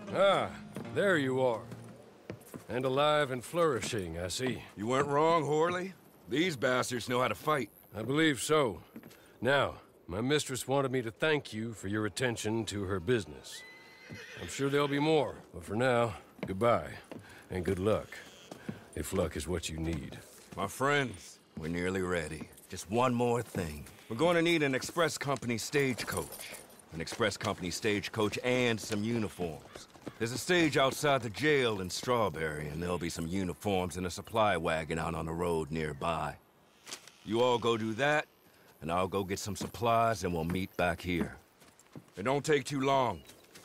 Ah, there you are. And alive and flourishing, I see. You weren't wrong, Horley. These bastards know how to fight. I believe so. Now, my mistress wanted me to thank you for your attention to her business. I'm sure there'll be more, but for now, goodbye, and good luck. If luck is what you need. My friends, we're nearly ready. Just one more thing. We're going to need an express company stagecoach. An express company stagecoach and some uniforms. There's a stage outside the jail in Strawberry, and there'll be some uniforms and a supply wagon out on the road nearby. You all go do that, and I'll go get some supplies, and we'll meet back here. It don't take too long.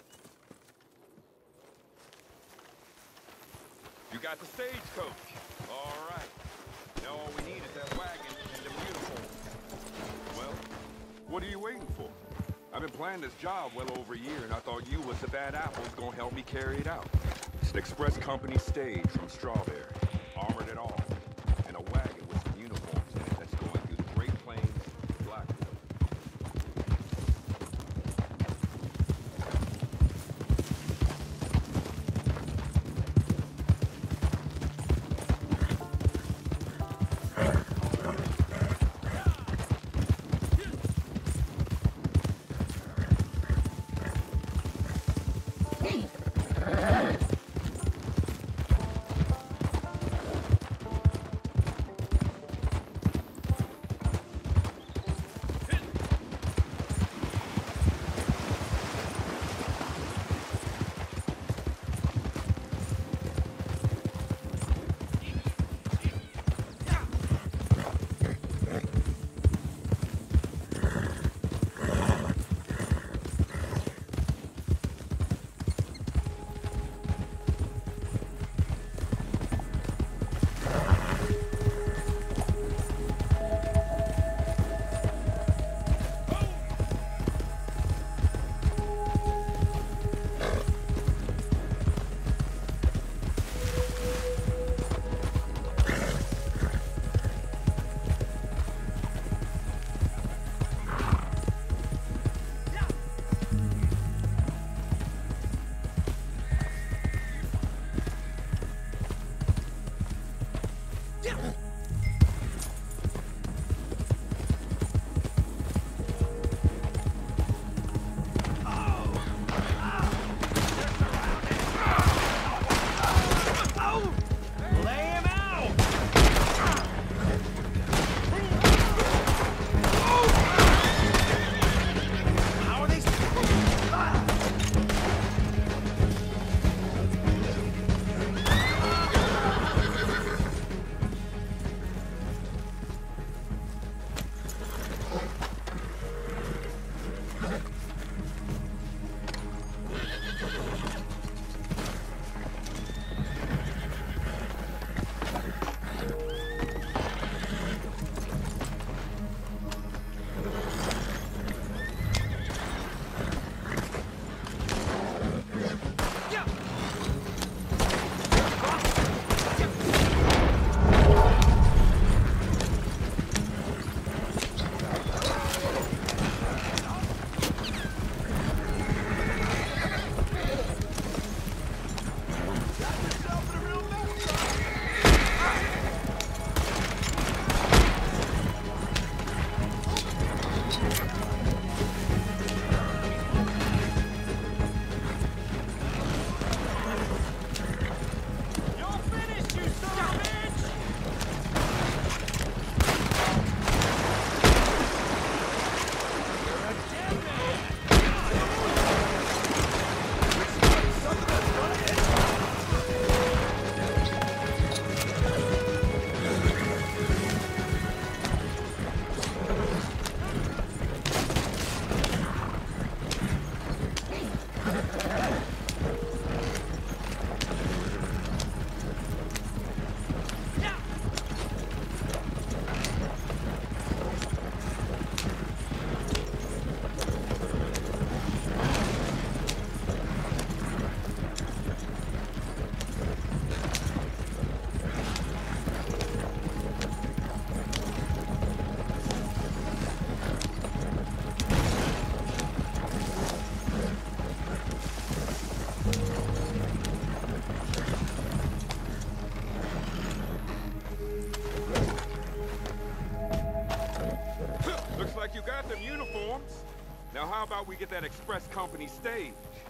You got the stagecoach. All right. Now all we need is that wagon and the uniforms. Well, what are you waiting for? I've been planning this job well over a year, and I thought you was the bad apples gonna help me carry it out. It's an express company stage from Strawberry, armored at all, and a wagon with some uniforms in it that's going through the Great Plains, Blackwood. you got them uniforms. Now how about we get that express company stage?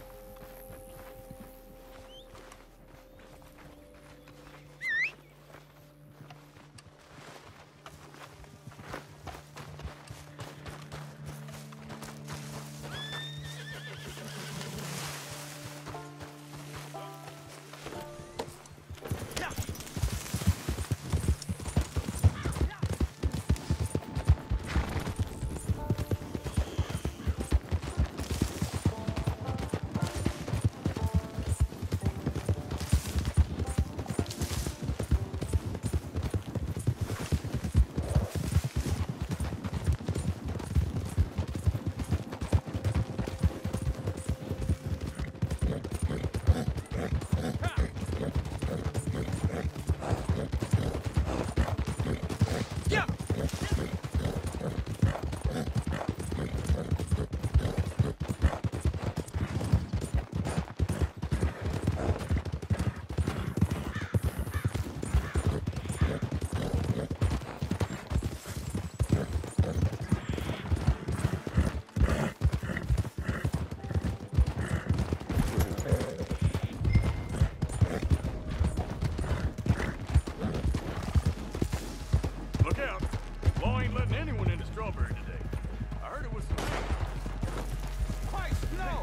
Look out. Law ain't letting anyone into Strawberry today. I heard it was some... Christ, no!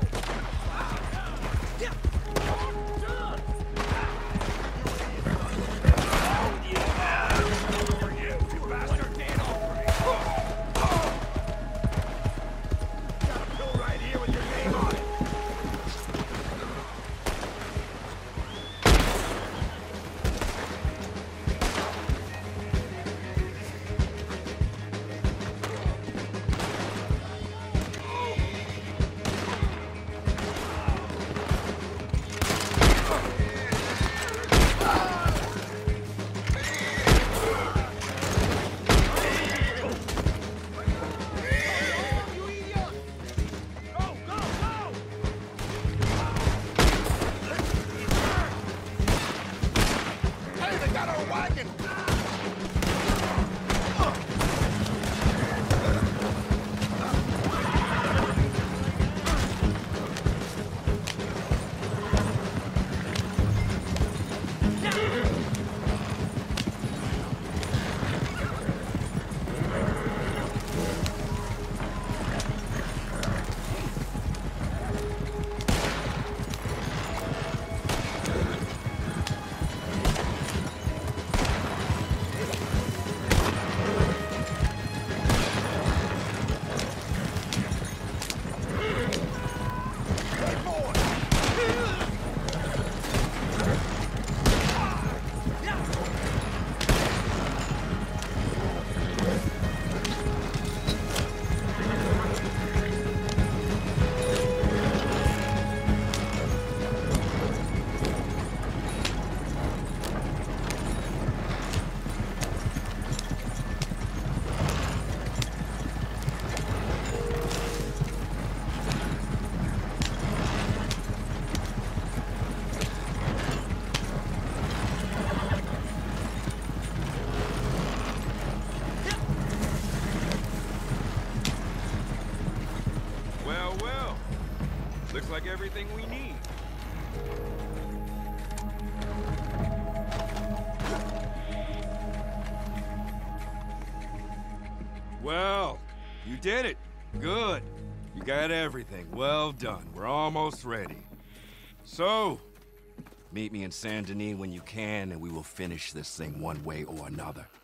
Well, looks like everything we need. Well, you did it. Good. You got everything. Well done. We're almost ready. So, meet me in Saint Denis when you can, and we will finish this thing one way or another.